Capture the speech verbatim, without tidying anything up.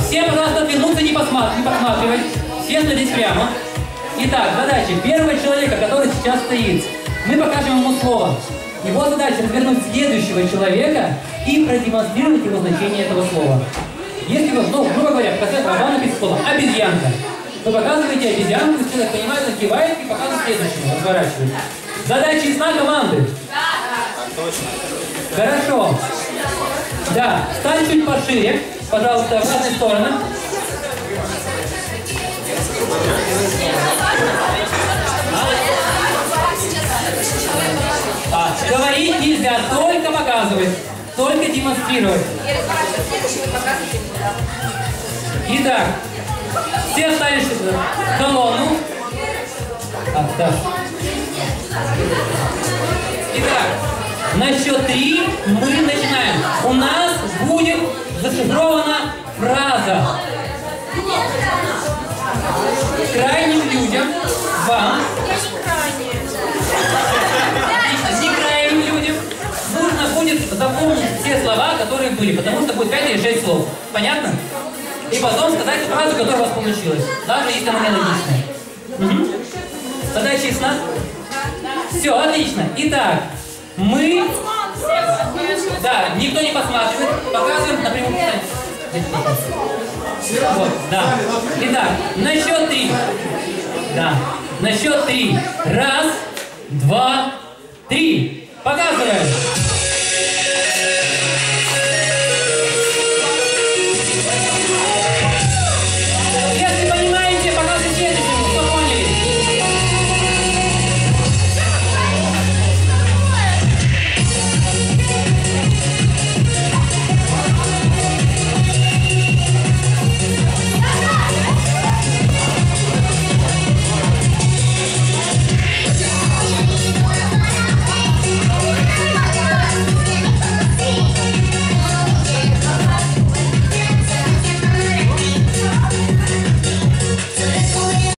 Все, пожалуйста, отвернуться, не посматривать, не посматривать. Все смотреть прямо. Итак, задача первого человека, который сейчас стоит. Мы покажем ему слово. Его задача развернуть следующего человека и продемонстрировать его значение этого слова. Если вы, ну, грубо говоря, вам написано слово «обезьянка», вы показываете обезьянку, человек понимает, он кивает и показывает следующему, разворачивает. Задача ясна команды? Да. Хорошо. Да, стань чуть пошире, пожалуйста, в разные стороны. А, говорить нельзя, только показывать, только демонстрировать. Итак, все встали в колонну. А, да. Итак, на счет три мы начинаем. У нас будет зашифрована фраза. Крайним людям, вам, не крайним людям, нужно будет запомнить все слова, которые были, потому что будет пять или шесть слов. Понятно? И потом сказать фразу, которая у вас получилась, даже если она нелогичная. Угу. Задача ясна? Все, отлично. Итак, мы... Да, никто не посматривает. Показываем напрямую. Вот, да. Итак, на счет три. Да. На счет три. Раз, два, три. Показываем.